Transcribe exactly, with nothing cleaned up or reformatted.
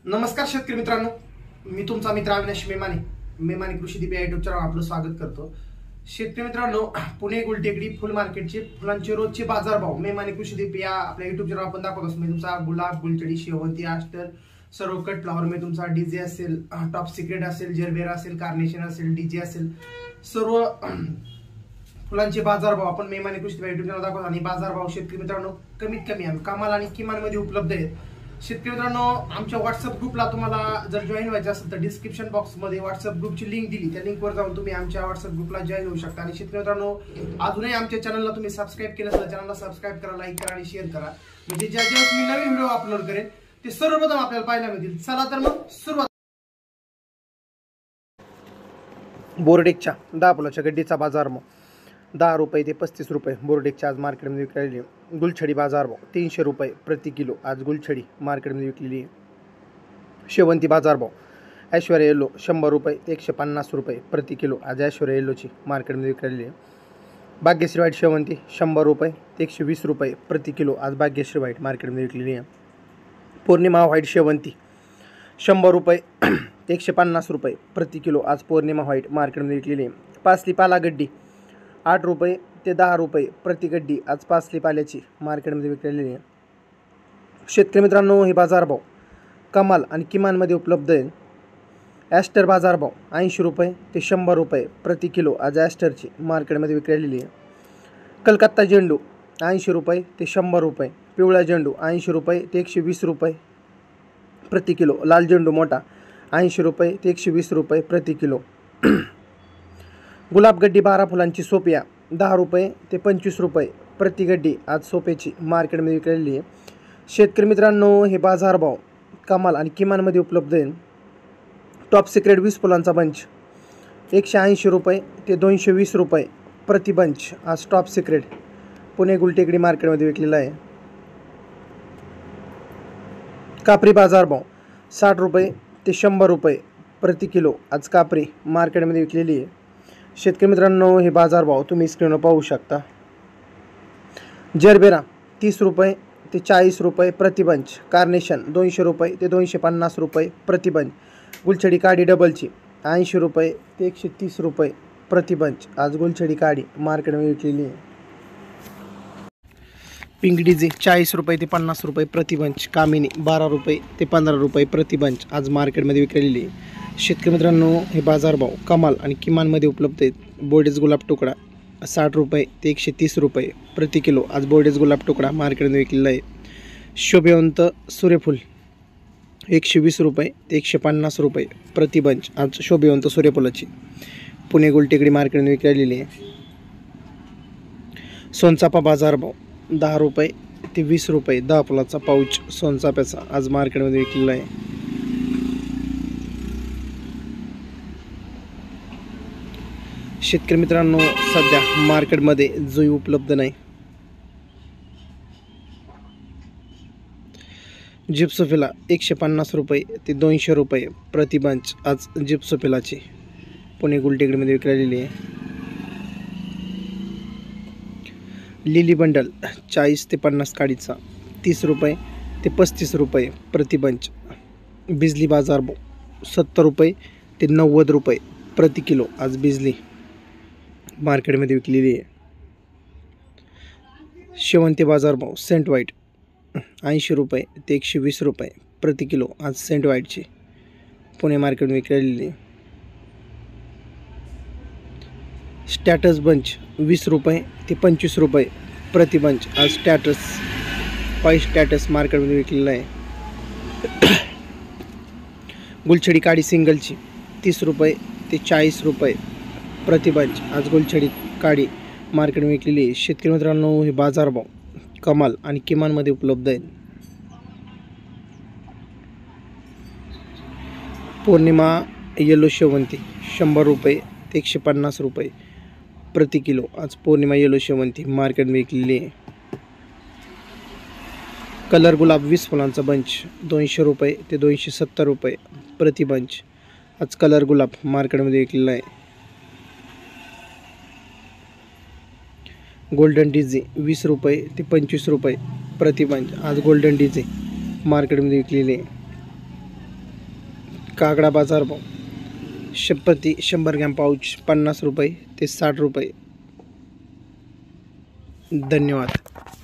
नमस्कार शेतकरी मित्रांनो, मी तुमचा मित्र अविनाश मेमाने मेमाने कृषी दीप या युट्यूब चॅनलवर आपलं स्वागत करतो। शेतकरी मित्रांनो, पुणे गुलटेकडी फुल मार्केटचे फुलांचे रोजचे बाजारभाव मेमाने कृषी दीप या आपल्या युट्यूब चॅनलवर आपण दाखवत असतो। तुमचा गुलाब, गुलछडी, शेवंती, आस्टर, सर्व कट फ्लावर मध्ये तुमचा डीजे असेल, टॉप सिक्रेट असेल, जरबेरा असेल, कार्नेशन असेल, डीजे असेल, सर्व फुलांचे बाजारभाव आपण मेमाने कृषी दीप या युट्यूब चॅनलवर दाखवतो। आणि बाजारभाव शेतकरी मित्रांनो कमीत कमी आणि कमाल आणि किमान मध्ये उपलब्ध आहेत। शेतकरी मित्रांनो, आमच्या व्हॉट्सअप ग्रुपला तुम्हाला जर जॉईन व्हायचं असेल तर डिस्क्रिप्शन बॉक्स मध्ये व्हॉट्सअप ग्रुपची लिंक दिली, त्या लिंकवर जाऊन तुम्ही आमच्या व्हॉट्सअप ग्रुपला जॉईन होऊ शकता। आणि शेतकरी मित्रांनो, अजूनही आमच्या चॅनलला तुम्ही सबस्क्राईब केलं तर चॅनलला सबस्क्राईब करा, लाईक करा आणि शेअर करा, म्हणजे ज्या ज्या मी नवीन व्हिडिओ अपलोड करेन ते सर्वप्रथम आपल्याला पाहायला मिळतील। चला तर मग सुरुवात। बोर्डेकच्या दहा फुलाच्या गड्डीचा बाजारभाव दहा रुपये ते पस्तीस रुपये बोर्डेकच्या आज मार्केटमध्ये विकलेली आहे। गुलछडी बाजारभाव तीनशे रुपये प्रति किलो आज गुलछडी मार्केटमध्ये विकलेली आहे। शेवंती बाजारभाव ऐश्वर्या येलो शंभर रुपये ते एकशे पन्नास रुपये प्रति किलो आज ऐश्वर्या येलोची मार्केटमध्ये विकलेली आहे। भाग्यश्री व्हाईट शेवंती शंभर रुपये ते एकशे वीस रुपये प्रति किलो आज भाग्यश्री व्हाईट मार्केटमध्ये विकलेली आहे। पौर्णिमा व्हाईट शेवंती शंभर रुपये ते एकशे पन्नास रुपये प्रति किलो आज पौर्णिमा व्हाईट मार्केटमध्ये विकलेली आहे। पासली पाला गड्डी आठ रुपये ते दहा रुपये प्रति गड्डी आज पासली पाल्याची मार्केटमध्ये विकलेली आहे। शेतकरी मित्रांनो, हे बाजारभाव कमाल आणि किमानमध्ये उपलब्ध आहे। ॲस्टर बाजारभाव ऐंशी रुपये ते शंभर रुपये प्रति किलो आज ॲस्टरची मार्केटमध्ये विकलेली आहे। कलकत्ता झेंडू ऐंशी रुपये ते शंभर रुपये, पिवळा झेंडू ऐंशी रुपये ते एकशे वीस रुपये प्रति किलो, लाल झेंडू मोठा ऐंशी रुपये ते एकशे वीस रुपये प्रति किलो। गुलाब गड्डी बारा फुलांची सोपिया दहा रुपये ते पंचवीस रुपये प्रति गड्डी आज सोप्याची मार्केटमध्ये विकलेली आहे। शेतकरी मित्रांनो, हे बाजारभाव कमाल आणि किमानमध्ये उपलब्ध आहे। टॉप सिक्रेट वीस फुलांचा बंच एकशे ऐंशी रुपये ते दोनशे वीस रुपये प्रति बंच आज टॉप सिक्रेट पुणे गुलटेकडी मार्केटमध्ये विकलेला आहे। कापरी बाजारभाव साठ रुपये ते शंभर रुपये प्रति किलो आज कापरी मार्केटमध्ये विकलेली आहे। शेतकरी मित्रांनो, हे बाजारभाव तुम्ही स्क्रीनवर पाहू शकता। जरबेरा तीस रुपये ते चाळीस रुपये प्रति बंच, कार्नेशन दोनशे रुपये ते दोनशे पन्नास रुपये प्रति बंच, गुलछडी काडी डबलची ऐंशी रुपये ते एकशे तीस रुपये प्रति बंच आज गुलछडी काडी मार्केटमध्ये विकलेली आहे। पिंक डीजे चाळीस रुपये ते पन्नास रुपये प्रति बंच, कामिनी बारा रुपये ते पंधरा रुपये प्रति बंच आज मार्केटमध्ये विकलेली आहे। शेतकरी मित्रांनो, हे बाजारभाव कमाल आणि किमानमध्ये उपलब्ध आहेत। बोर्डेज गुलाब तुकडा साठ रुपये ते एकशे तीस रुपये प्रति किलो आज बोर्डेज गुलाब तुकडा मार्केटमध्ये विकलेला आहे। शोभेवंत सूर्यफूल एकशे वीस रुपये ते एकशे पन्नास रुपये प्रति बंच आज शोभेवंत सूर्यफुलाची पुणे गुलटेकडी मार्केटमध्ये विकलेली आहे। सोनचाफा बाजारभाव दहा रुपये ते वीस रुपये दहा फुलाचा पाऊच सोनचाफ्याचा आज मार्केटमध्ये विकलेला आहे। शेतकरी मित्रांनो, सध्या मार्केटमध्ये जुई उपलब्ध नाही। जिप्सोफिला एकशे पन्नास रुपये ते दोनशे रुपये प्रति बंच आज जिप्सोफिलाची पुणे गुलटेकडीमध्ये विकलेली आहे। लिली बंडल चाळीस ते पन्नास काडीचा तीस रुपये ते पस्तीस रुपये प्रति बंच। बिजली बाजारभाव सत्तर रुपये ते नव्वद रुपये प्रति किलो आज बिजली मार्केटमध्ये विकलेली आहे। शेवंती बाजारभाव सेंट व्हाईट ऐंशी रुपये ते एकशे वीस रुपये प्रति किलो आज सेंट व्हाईटची पुणे मार्केटमध्ये विकलेली आहे। स्टॅटस बंच वीस रुपये ते पंचवीस रुपये प्रति बंच आज स्टॅटस व्हाईट स्टॅटस मार्केटमध्ये विकलेला आहे। गुलछडी काडी सिंगलची तीस रुपये ते चाळीस रुपये प्रति बंच आज गुलछडी काडी मार्केट विकलेली आहे। शेतकरी मित्रांनो, हे बाजारभाव कमाल आणि किमानमध्ये उपलब्ध आहेत। पौर्णिमा येलो शेवंती शंभर रुपये ते एकशे पन्नास रुपये प्रति किलो आज पौर्णिमा येलो शेवंती मार्केट विकलेली आहे। कलर गुलाब वीस फुलांचा बंच दोनशे रुपये ते दोनशे सत्तर रुपये प्रति बंच आज कलर गुलाब मार्केटमध्ये विकलेला आहे। गोल्डन डीजे वीस रुपये ते पंचवीस रुपये प्रति बंच आज गोल्डन डीजे मार्केटमध्ये विकलेली आहे। काकडा बाजारभाव शप्रती शंभर ग्रॅम पाऊच पन्नास रुपये ते साठ रुपये. धन्यवाद.